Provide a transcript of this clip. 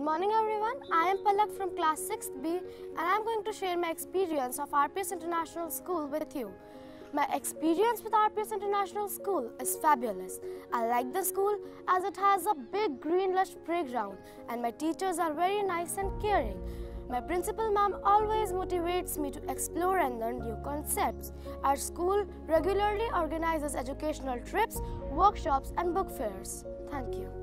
Good morning everyone, I am Palak from class 6B and I am going to share my experience of RPS International School with you. My experience with RPS International School is fabulous. I like the school as it has a big green lush playground and my teachers are very nice and caring. My principal ma'am always motivates me to explore and learn new concepts. Our school regularly organizes educational trips, workshops and book fairs. Thank you.